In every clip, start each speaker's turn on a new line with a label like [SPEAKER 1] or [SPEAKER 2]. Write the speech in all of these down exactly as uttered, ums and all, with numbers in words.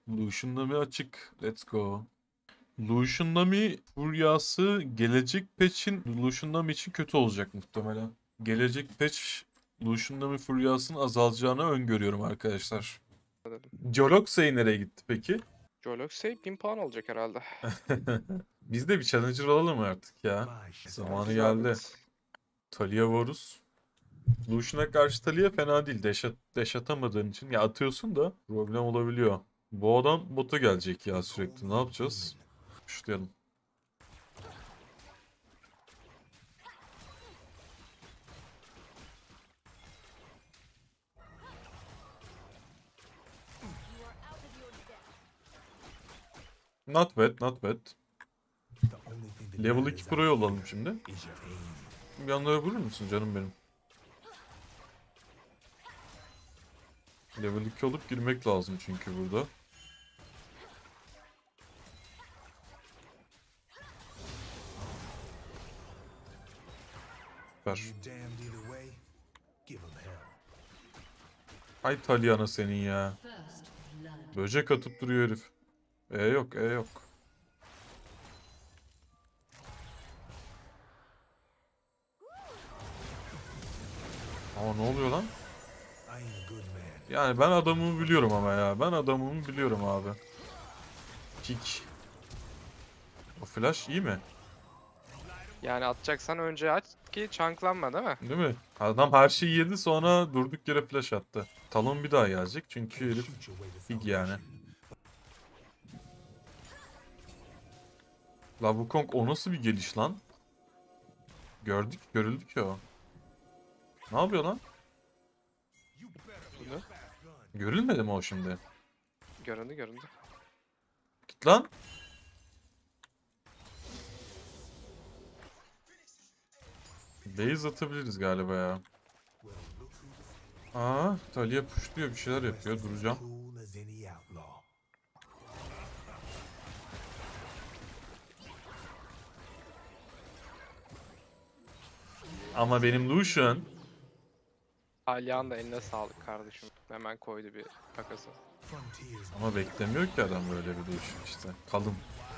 [SPEAKER 1] Lucian Nami açık. Let's go. Lucian Nami furyası gelecek patch'in Lucian Nami için kötü olacak muhtemelen. Gelecek patch Lucian Nami furyasının azalacağını öngörüyorum arkadaşlar. Joloxey nereye gitti peki?
[SPEAKER 2] Joloxey bin puan olacak herhalde.
[SPEAKER 1] Biz de bir challenger alalım artık ya. Zamanı geldi. Talia Varus. Lucian'a karşı Talia fena değil. Deş, at deş atamadığın için. Ya atıyorsun da problem olabiliyor. Bu adam bota gelecek ya sürekli. Ne yapacağız? Şutlayalım. Not bad, not bad. Level iki Pro'yu alalım şimdi. Bir yanlara vurur musun canım benim? Level iki olup girmek lazım çünkü burada. Süper. Ay Talyana senin ya. Böcek atıp duruyor herif. E yok, e yok. Ama ne oluyor lan? Yani ben adamımı biliyorum ama ya. Ben adamımı biliyorum abi. Kick. O flash iyi mi?
[SPEAKER 2] Yani atacaksan önce aç ki çanklanma değil mi?
[SPEAKER 1] Değil mi? Adam her şeyi yedi sonra durduk yere flash attı. Talon bir daha gelecek çünkü herif big yani. La Wukong o nasıl bir geliş lan? Gördük, görüldü ki o. Ne yapıyor lan?
[SPEAKER 2] Bunu.
[SPEAKER 1] Görülmedi mi o şimdi?
[SPEAKER 2] Göründü göründü.
[SPEAKER 1] Git lan. Base atabiliriz galiba ya. Aa, Talia pushluyor bir şeyler yapıyor. Duracağım. Ama benim Lucian.
[SPEAKER 2] Alihan da eline sağlık kardeşim. Hemen koydu bir takası.
[SPEAKER 1] Ama beklemiyor ki adam böyle bir Lucian işte. Kalın.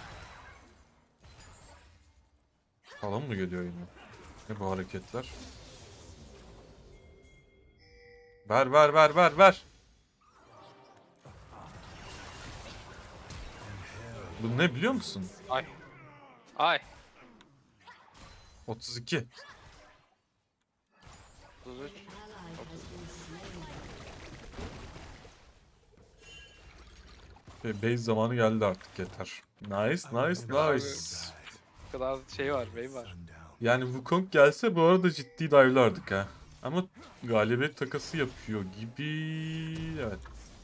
[SPEAKER 1] Kalın mı geliyor yine? Ne bu hareketler? Ver ver ver ver ver. Bu ne biliyor musun?
[SPEAKER 2] Ay. Ay.
[SPEAKER 1] otuz iki.
[SPEAKER 2] otuz üç.
[SPEAKER 1] Ve base zamanı geldi artık yeter. Nice nice nice.
[SPEAKER 2] Bu kadar şey var, bey var.
[SPEAKER 1] Yani Wukong gelse bu arada ciddi dive'lardık ha. Ama galibiyet takası yapıyor gibi. Evet.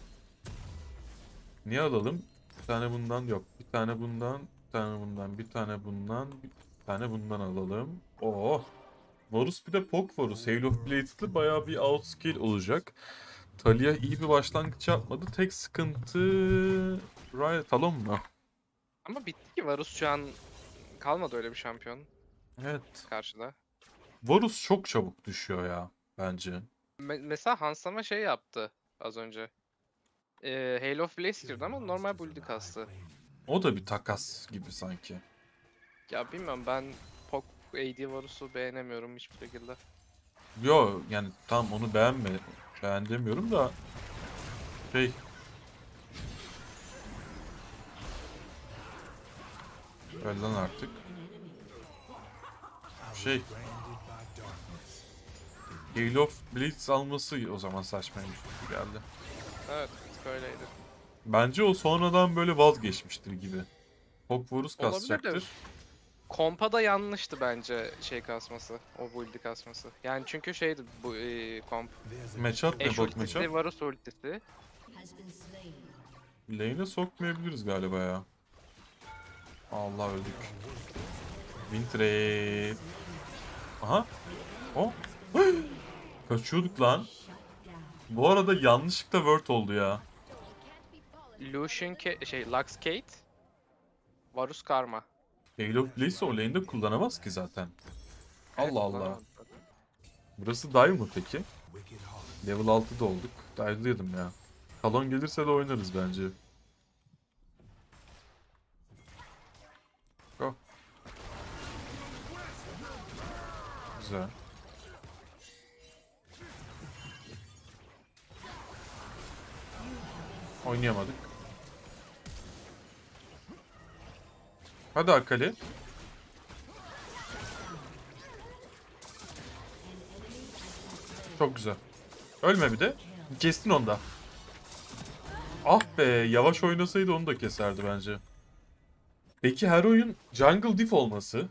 [SPEAKER 1] Niye alalım? Bir tane bundan yok. Bir tane bundan, bir tane bundan, bir tane bundan, bir tane bundan alalım. Oh. Varus bir de Pok Varus. Hail of Blades'lı bayağı bir outscale olacak. Talia iyi bir başlangıç yapmadı. Tek sıkıntı... Riot Talon mu?
[SPEAKER 2] Ama bitti ki Varus şu an kalmadı öyle bir şampiyon
[SPEAKER 1] Evet.
[SPEAKER 2] karşıda.
[SPEAKER 1] Varus çok çabuk düşüyor ya bence.
[SPEAKER 2] Me mesela Hansama şey yaptı az önce. Ee, Hail of Blaze girdi ama normal build'i kastı.
[SPEAKER 1] O da bir takas gibi sanki.
[SPEAKER 2] Ya bilmiyorum, ben Pok A D Varus'u beğenemiyorum hiçbir şekilde.
[SPEAKER 1] Yo yani tam onu beğenme beğen demiyorum da şey öyle lan artık şey Gale of Blitz alması o zaman saçmaymış gibi geldi.
[SPEAKER 2] Evet, bir tık öyleydi.
[SPEAKER 1] Bence o sonradan böyle vazgeçmiştir gibi. Hogwarts
[SPEAKER 2] Olabilir de
[SPEAKER 1] kasacaktır.
[SPEAKER 2] kompa da yanlıştı bence şey kasması, o build'i kasması. Yani çünkü şeydi bu e, komp.
[SPEAKER 1] Matchup ne
[SPEAKER 2] Ashe
[SPEAKER 1] bot
[SPEAKER 2] ultisi,
[SPEAKER 1] matchup?
[SPEAKER 2] Varus ultisi.
[SPEAKER 1] Lane'e sokmayabiliriz galiba ya. Allah öldük. Wintrade. Aha. O. Kaçıyorduk lan. Bu arada yanlışlıkla word oldu ya.
[SPEAKER 2] Lucian Ke şey Lux Kate. Varus Karma.
[SPEAKER 1] Gale of Blaze'i o lane'de kullanamaz ki zaten.
[SPEAKER 2] Evet,
[SPEAKER 1] Allah Allah.
[SPEAKER 2] kullanamadım.
[SPEAKER 1] Burası dive mı peki? Level altıda olduk. Dive'lıydım ya. Talon gelirse de oynarız bence. Güzel. Oynayamadık. Hadi Akali. Çok güzel. Ölme bir de. Kestin onu da. Ah be, yavaş oynasaydı onu da keserdi bence. Peki her oyun jungle diff olması?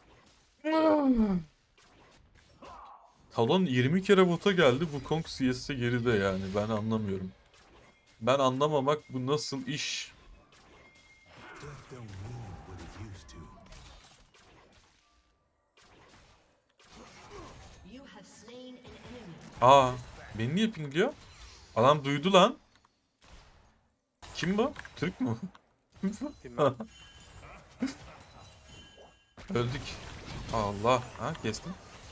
[SPEAKER 1] Talon yirmi kere bota geldi. Bu Kong C S'e geride yani. Ben anlamıyorum. Ben anlamamak bu nasıl iş? Aa, beni niye pingliyor? Adam duydu lan. Kim bu? Türk mü?
[SPEAKER 2] Bilmem.
[SPEAKER 1] Öldük. Allah. Ha kestim.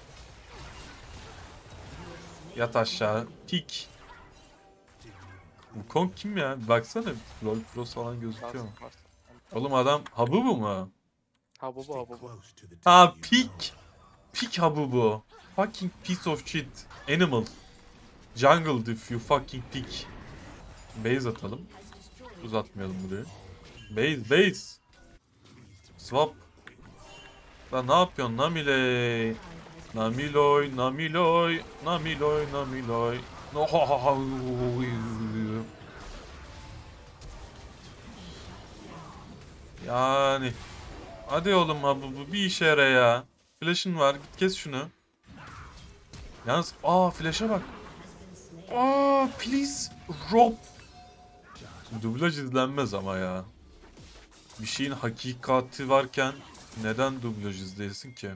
[SPEAKER 1] Yat aşağı. Pik. Bu Kong kim ya? Baksana. LoL Pro falan gözüküyor mu?
[SPEAKER 2] Varsın, varsın.
[SPEAKER 1] Oğlum adam Habubu mu?
[SPEAKER 2] Habubu habubu.
[SPEAKER 1] Ha pik. Pik Habubu. Fucking piece of shit. Animal. Jungle diff you fucking pig. Base atalım. Uzatmayalım burayı. Base base. Swap. Lan ne yapıyorsun Namile? Namiloy, Namiloy, Namiloy, Namiloy. Yani. Hadi oğlum abi bu bir işe yara ya. Flash'ın var git kes şunu. Yalnız aa flash'a bak. Aa please Rob. Dublaj izlenmez ama ya. Bir şeyin hakikati varken neden dublaj izleyesin ki?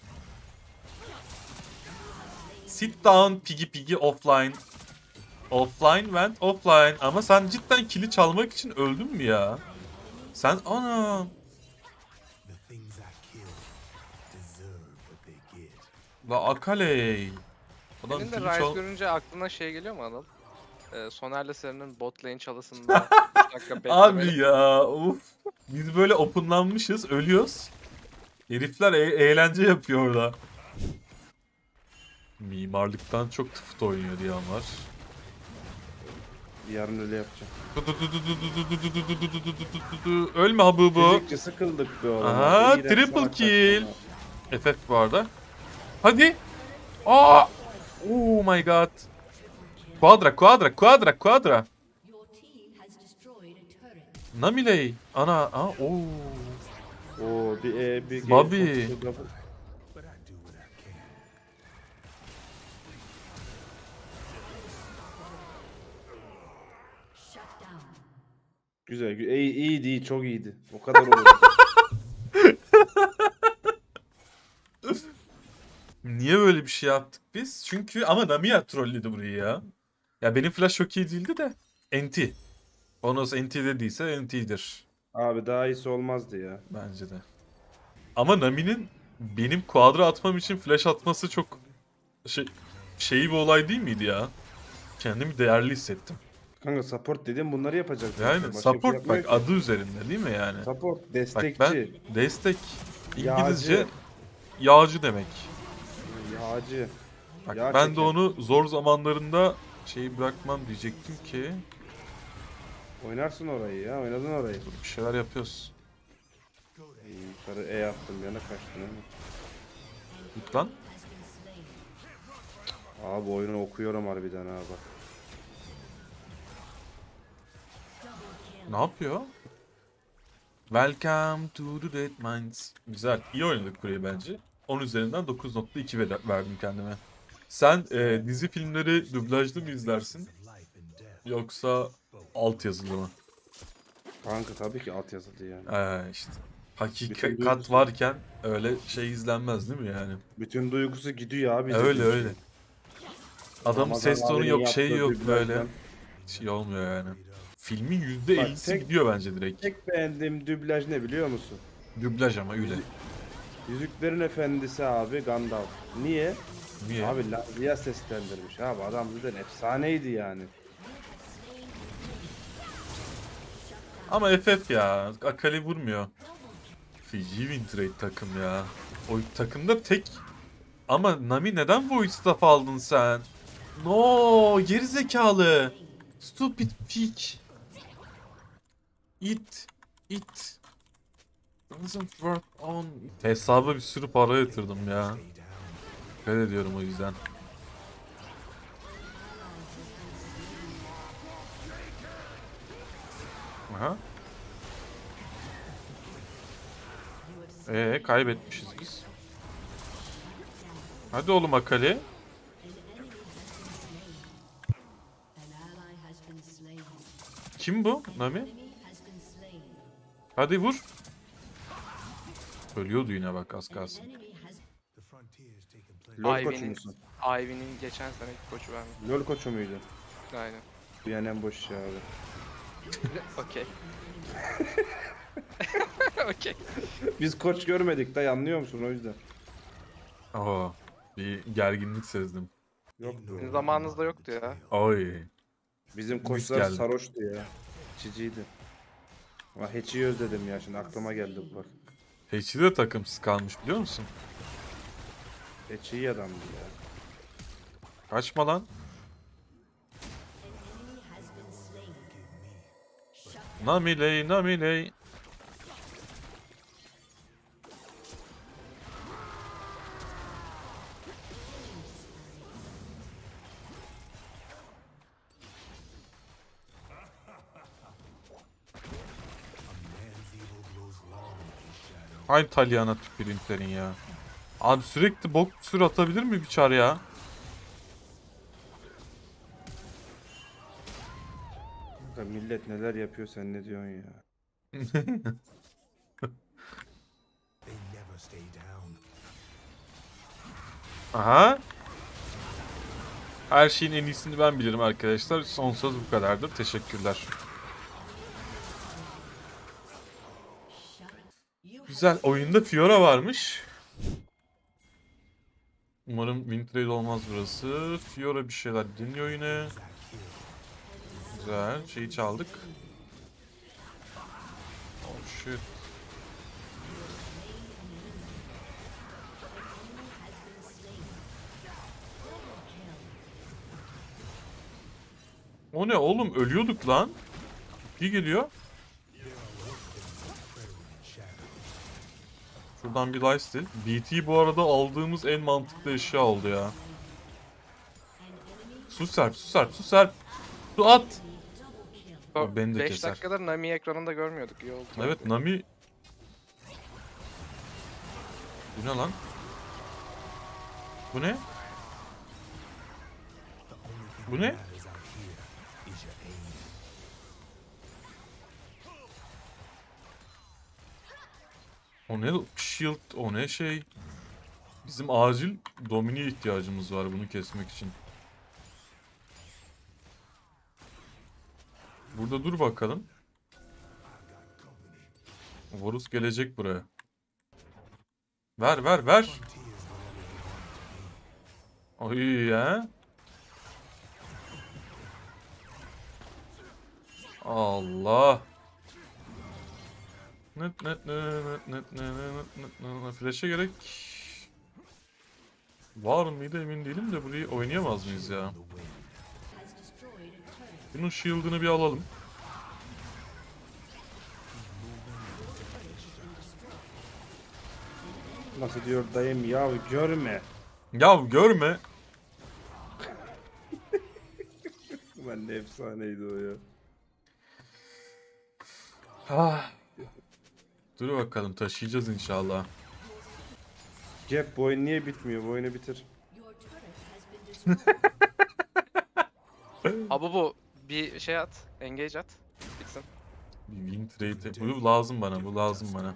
[SPEAKER 1] Sit down piggy piggy offline. Offline went offline. Ama sen cidden kili çalmak için öldün mü ya? Sen ana. La Akale. Adam
[SPEAKER 2] Senin de
[SPEAKER 1] kili
[SPEAKER 2] Ryze
[SPEAKER 1] çal...
[SPEAKER 2] görünce aklına şey geliyor mu Anıl? Ee, Soner'le Seren'in bot lane çalısında üç dakika
[SPEAKER 1] Abi
[SPEAKER 2] beklemeli.
[SPEAKER 1] ya uf. Biz böyle openlanmışız, ölüyoruz. Herifler e- eğlence yapıyor orada. Mimarlıktan çok tıfıt oynuyor diyen var.
[SPEAKER 3] Yarın öyle yapacağım.
[SPEAKER 1] Ölme Habubu.
[SPEAKER 3] Fizikçi sıkıldık be oğlum.
[SPEAKER 1] Aha,
[SPEAKER 3] İğrenç
[SPEAKER 1] triple
[SPEAKER 3] salak
[SPEAKER 1] kill.
[SPEAKER 3] saçma.
[SPEAKER 1] F F bu arada. Hadi. Aa! Oh my god. Quadra, quadra, quadra, quadra. Namiley. Ana, aa, oo.
[SPEAKER 3] Oo bir E bir G.
[SPEAKER 1] Bobby.
[SPEAKER 3] çok double. Güzel, gü- iyi, iyiydi, iyi, çok iyiydi. O kadar olur.
[SPEAKER 1] Niye böyle bir şey yaptık biz? Çünkü ama Namiya trolledi burayı ya. Ya benim flash çok iyi değildi de. N T. Onos N T dediyse N T'dir.
[SPEAKER 3] Abi daha iyisi olmazdı ya.
[SPEAKER 1] Bence de. Ama Nami'nin benim quadra atmam için flash atması çok şey şeyi bir olay değil miydi ya? Kendimi değerli hissettim.
[SPEAKER 3] Kanka support dedim bunları yapacak.
[SPEAKER 1] Yani
[SPEAKER 3] zaten. Başka bir şey
[SPEAKER 1] support
[SPEAKER 3] yapmıyor
[SPEAKER 1] bak
[SPEAKER 3] ki.
[SPEAKER 1] adı üzerinde değil mi yani?
[SPEAKER 3] Support,
[SPEAKER 1] Bak
[SPEAKER 3] destekçi,
[SPEAKER 1] ben destek İngilizce
[SPEAKER 3] Yağcı.
[SPEAKER 1] yağcı demek.
[SPEAKER 3] yağcı.
[SPEAKER 1] Bak
[SPEAKER 3] Yağ
[SPEAKER 1] ben de
[SPEAKER 3] çeken.
[SPEAKER 1] onu zor zamanlarında şeyi bırakmam diyecektim ki
[SPEAKER 3] Oynarsın orayı ya, oynadın orayı.
[SPEAKER 1] bir şeyler yapıyoruz.
[SPEAKER 3] İyi, yukarı E attım yana kaçtın ama.
[SPEAKER 1] Git lan.
[SPEAKER 3] Abi oyunu okuyorum harbiden ha bak.
[SPEAKER 1] Ne yapıyor? Welcome to the Dead Mines. Güzel. İyi oynadık burayı bence. on üzerinden dokuz nokta iki ver- verdim kendime. Sen e, dizi filmleri dublajlı mı izlersin? Yoksa altyazılı mı?
[SPEAKER 3] Kanka tabii ki altyazılı yani.
[SPEAKER 1] Ee, işte.
[SPEAKER 3] Bütün
[SPEAKER 1] Hakikat
[SPEAKER 3] duygusu-
[SPEAKER 1] varken öyle şey izlenmez değil mi yani?
[SPEAKER 3] Bütün duygusu gidiyor abi.
[SPEAKER 1] Öyle
[SPEAKER 3] izlediğin
[SPEAKER 1] öyle.
[SPEAKER 3] şey.
[SPEAKER 1] Adamın
[SPEAKER 3] Ramazan
[SPEAKER 1] ses tonu
[SPEAKER 3] abinin
[SPEAKER 1] yok, şeyi
[SPEAKER 3] yaptığı
[SPEAKER 1] yok
[SPEAKER 3] dublajdan
[SPEAKER 1] böyle. Şey olmuyor yani. Filmin yüzde ellisi
[SPEAKER 3] tek-
[SPEAKER 1] gidiyor bence direkt.
[SPEAKER 3] Tek beğendiğim dublaj ne biliyor musun?
[SPEAKER 1] Dublaj ama öyle.
[SPEAKER 3] Yüzüklerin Efendisi abi Gandalf. Niye?
[SPEAKER 1] Niye?
[SPEAKER 3] Abi Lazia seslendirmiş abi. Adam zaten efsaneydi yani.
[SPEAKER 1] Ama F F ya. Akali vurmuyor. Fiji Wintrade takım ya. O takımda tek Ama Nami neden Void Staff aldın sen? No, geri zekalı. Stupid pig. It. It. Doesn't work on. Hesaba bir sürü para yatırdım ya. Dikkat ediyorum o yüzden. Aha. Ee kaybetmişiz biz. Hadi oğlum Akali. Kim bu? Nami? Hadi vur. Ölüyordu yine bak az kalsın.
[SPEAKER 3] LoL koçu
[SPEAKER 2] Ivy'nin
[SPEAKER 3] musun?
[SPEAKER 2] Ivy'nin geçen seneki koçu ben.
[SPEAKER 3] LoL koçu muydu?
[SPEAKER 2] Aynen.
[SPEAKER 3] Bu yani en boş ya abi.
[SPEAKER 2] Okey. Okey.
[SPEAKER 3] Biz koç görmedik dayı, anlıyor musun o yüzden?
[SPEAKER 1] Aa, bir gerginlik sezdim.
[SPEAKER 3] Yok.
[SPEAKER 2] Sizin zamanınızda yoktu ya.
[SPEAKER 1] Oy.
[SPEAKER 3] Bizim
[SPEAKER 1] Biz
[SPEAKER 3] koçlar
[SPEAKER 1] geldik.
[SPEAKER 3] sarhoştu ya. Çiciydi. Ama Hatch'i özledim ya, şimdi aklıma geldi bak.
[SPEAKER 1] Hatch'i de takımsız kalmış biliyor musun?
[SPEAKER 3] Hatch iyi adamdı ya.
[SPEAKER 1] Kaçma lan. Namiley, Namiley. Hay Talyana tüküreyim senin ya. Abi sürekli bok sür atabilir mi bir çar ya?
[SPEAKER 3] Kanka millet neler yapıyor, sen ne diyorsun ya?
[SPEAKER 1] Aha. Her şeyin en iyisini ben bilirim arkadaşlar. Son söz bu kadardır. Teşekkürler. Güzel. Oyunda Fiora varmış. Umarım win trade olmaz burası. Fiora bir şeyler deniyor yine. Güzel. Şeyi çaldık. Oh shit. O ne oğlum? Ölüyorduk lan. İyi geliyor. Şuradan bir lifesteal. B T bu arada aldığımız en mantıklı eşya oldu ya. Su serp, su serp, su serp. Su at. O beni de
[SPEAKER 2] beş
[SPEAKER 1] keser.
[SPEAKER 2] dakikadır Nami ekranında görmüyorduk. İyi oldu.
[SPEAKER 1] Evet Nami. Bu ne lan? Bu ne? Bu ne? O ne? Shield, o ne şey? Bizim acil Dominik'e ihtiyacımız var bunu kesmek için. Burada dur bakalım. Varus gelecek buraya. Ver ver ver. Ay ya. Allah. Net net net net net net net flash'e gerek var mıydı emin değilim de burayı oynayamaz mıyız ya? Bunun shield'ını bir alalım.
[SPEAKER 3] Nasıl diyor dayım ya, görme.
[SPEAKER 1] Ya görme.
[SPEAKER 3] Ben de efsaneydi o ya.
[SPEAKER 1] Ah. Dur bakalım taşıyacağız inşallah.
[SPEAKER 3] Cep, bu oyun niye bitmiyor? Bu oyunu bitir.
[SPEAKER 2] Abi bu bir şey at. Engage at. Bitsin.
[SPEAKER 1] Bir win trade. Bu lazım bana. Bu lazım bana.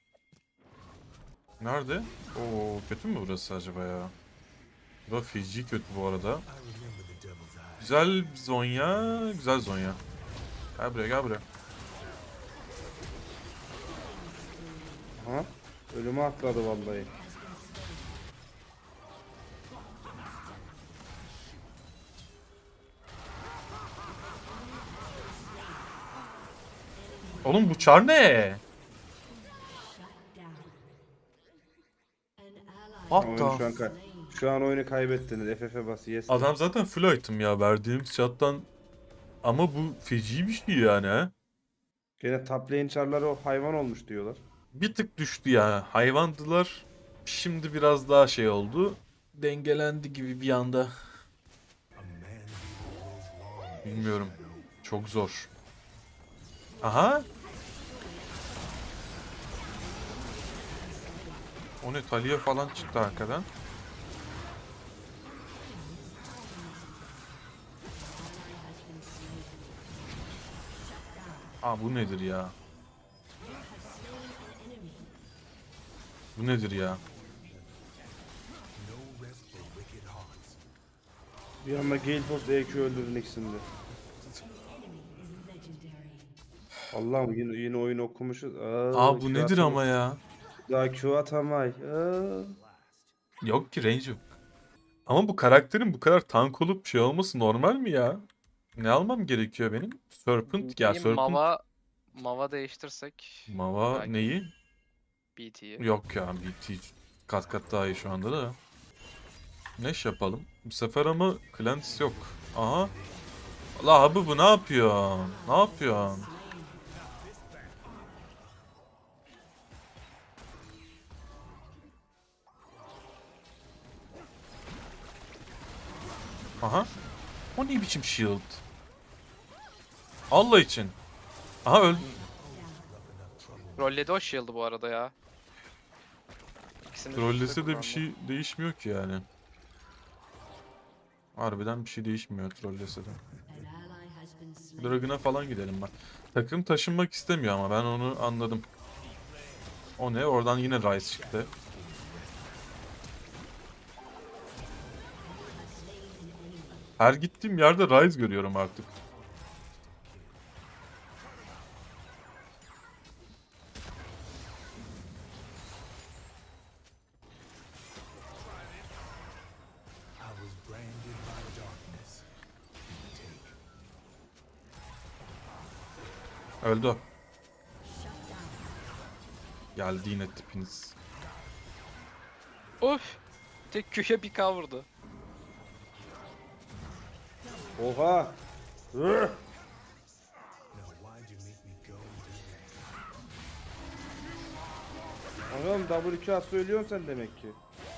[SPEAKER 1] Nerede? Oo kötü mü burası acaba ya? Bu da feci kötü bu arada. Güzel Zonya. Güzel Zonya. Gel buraya gel buraya.
[SPEAKER 3] Ha? Ölüme atladı vallahi.
[SPEAKER 1] Oğlum bu çar ne?
[SPEAKER 3] Oyun
[SPEAKER 1] Hatta.
[SPEAKER 3] şu an kay Şu an oyunu kaybettiniz. F F'e bas. Yes.
[SPEAKER 1] Adam zaten full item ya verdiğimiz chat'tan. Ama bu feci bir şey yani ha.
[SPEAKER 3] Gene top lane çarları o hayvan olmuş diyorlar.
[SPEAKER 1] Bir tık düştü ya. Hayvandılar. Şimdi biraz daha şey oldu. Dengelendi gibi bir anda. Bilmiyorum. Çok zor. Aha. O ne? Talia falan çıktı arkadan. Aa bu nedir ya? Bu nedir ya?
[SPEAKER 3] Bir anda Gale Force E Q öldürdün ikisini de. Allah'ım yine, yine oyunu okumuşuz. Aa,
[SPEAKER 1] Aa bu
[SPEAKER 3] Q
[SPEAKER 1] nedir
[SPEAKER 3] atamay-
[SPEAKER 1] ama ya?
[SPEAKER 3] Daha Q atamay. Aa.
[SPEAKER 1] Yok ki range yok. Ama bu karakterin bu kadar tank olup şey olması normal mi ya? Ne almam gerekiyor benim? Serpent ya
[SPEAKER 2] Bir
[SPEAKER 1] Serpent.
[SPEAKER 2] Mava Mava değiştirsek
[SPEAKER 1] Mava
[SPEAKER 2] belki
[SPEAKER 1] neyi?
[SPEAKER 2] B T'yi.
[SPEAKER 1] Yok ya B T kat kat daha iyi şu anda da. Neş yapalım. Bu sefer ama Clans yok. Aha. La abi bu ne yapıyor? Ne yapıyor? Aha. O ne biçim shield? Allah için. Aha öldü.
[SPEAKER 2] Rolledi o shield'ı bu arada ya. İkisini üst üste
[SPEAKER 1] Trollese de bir
[SPEAKER 2] kullandı.
[SPEAKER 1] şey değişmiyor ki yani. Harbiden bir şey değişmiyor trollese de. Dragon'a falan gidelim bak. Takım taşınmak istemiyor ama ben onu anladım. O ne? Oradan yine Ryze çıktı. Her gittiğim yerde Ryze görüyorum artık. Öldü o. Geldi yine tipiniz.
[SPEAKER 2] Of! Tek Q'ya bir K vurdu.
[SPEAKER 3] Oha. Üh! Oğlum W Q A söylüyorsun sen demek ki.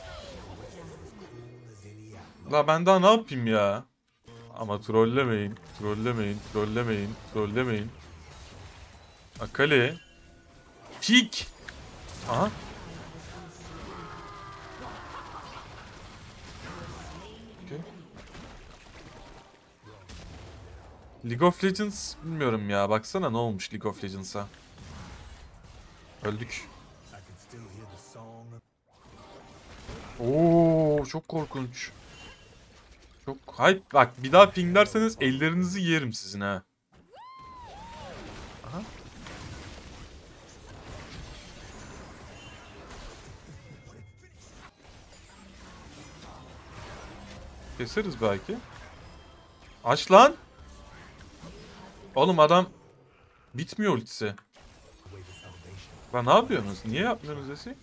[SPEAKER 1] La ben daha ne yapayım ya? Ama trollemeyin, trollemeyin, trollemeyin, trollemeyin. Akali. Pik. Aha. Okay. League of Legends bilmiyorum ya. Baksana ne olmuş League of Legends'a. Öldük. Oo çok korkunç. Çok hype. Bak bir daha pinglerseniz ellerinizi yerim sizin ha. Aha. Keseriz belki. Aç lan. Oğlum adam bitmiyor ultisi. Lan ne yapıyorsunuz? Niye yapmıyorsunuz desi?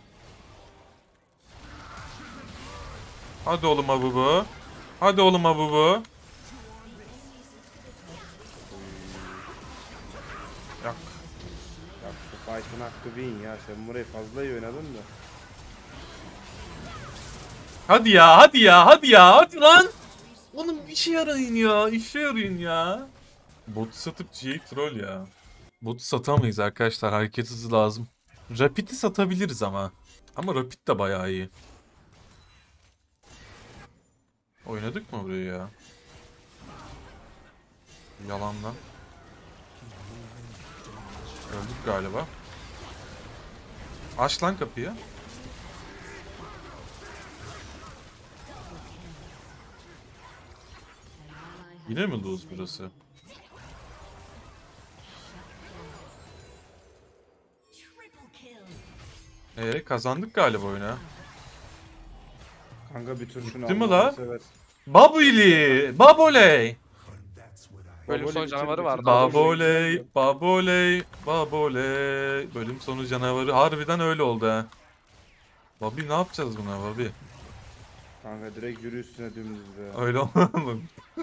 [SPEAKER 1] Hadi oğlum Abubu. Hadi oğlum Abubu. Yak.
[SPEAKER 3] Ya bu fight'ın hakkı win ya. Sen burayı fazla iyi oynadın da.
[SPEAKER 1] Hadi ya, hadi ya, hadi ya, hadi lan. Oğlum işe yarayın ya, işe yarayın ya. Botu satıp G A troll ya. Botu satamayız arkadaşlar, hareket hızı lazım. Rapid'i satabiliriz ama. Ama Rapid de bayağı iyi. Oynadık mı burayı ya? Yalandan. Öldük galiba. Aç lan kapıyı. Yine mi lose burası? Ee kazandık galiba oyunu.
[SPEAKER 3] Kanka bir tur şunu
[SPEAKER 1] Bitti mi
[SPEAKER 3] Allah'ını
[SPEAKER 1] la?
[SPEAKER 3] seversen.
[SPEAKER 1] Babuli! Baboley!
[SPEAKER 2] Bölüm
[SPEAKER 3] Baboli
[SPEAKER 2] sonu
[SPEAKER 3] bitir,
[SPEAKER 2] canavarı
[SPEAKER 3] bitir.
[SPEAKER 2] vardı.
[SPEAKER 3] Baboli.
[SPEAKER 1] Baboley! Baboley! Baboley! Bölüm sonu canavarı. Harbiden öyle oldu ha. Bobby ne yapacağız buna Bobby?
[SPEAKER 3] Kanka direkt yürü üstüne dümdüz be.
[SPEAKER 1] Öyle olmaz mı?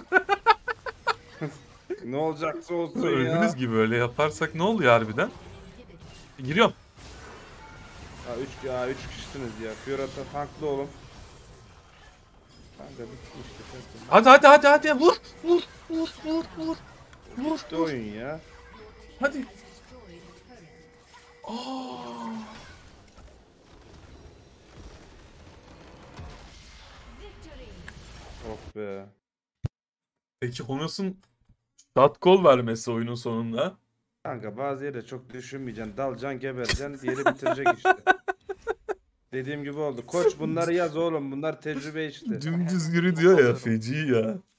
[SPEAKER 3] Ne olacaksa olsun ya.
[SPEAKER 1] Öldünüz gibi öyle yaparsak ne oluyor harbiden? Giriyorum.
[SPEAKER 3] Ha üç ya üç kişisiniz ya. Fiora'ta tanklı olun. Kanka bitti işte.
[SPEAKER 1] Hadi hadi hadi hadi vur vur vur vur vur. Vur
[SPEAKER 3] Bitti
[SPEAKER 1] vur.
[SPEAKER 3] oyun ya.
[SPEAKER 1] Hadi. Aa.
[SPEAKER 3] Oh be.
[SPEAKER 1] Peki Honos'un shot call vermesi oyunun sonunda.
[SPEAKER 3] Kanka bazı yere çok düşünmeyeceksin. Dalacaksın gebereceksin. Diğeri bitirecek işte. Dediğim gibi oldu. Koç bunları yaz oğlum. Bunlar tecrübe işte.
[SPEAKER 1] Dümdüz yürü diyor ya, feci ya.